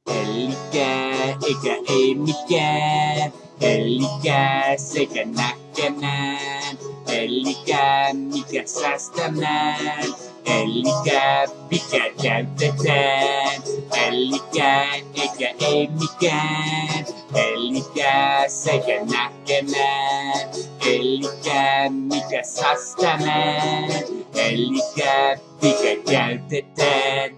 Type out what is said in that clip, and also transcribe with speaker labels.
Speaker 1: Ellikää eikä ei mikään. Ellikää sekä näkemään. Ellikää mikä säästämään. Ellikää mikä käytetään. Ellikää eikä ei mikään. Ellikää sekä näkemään. Ellikää mikä säästämään. Ellikää mikä käytetään.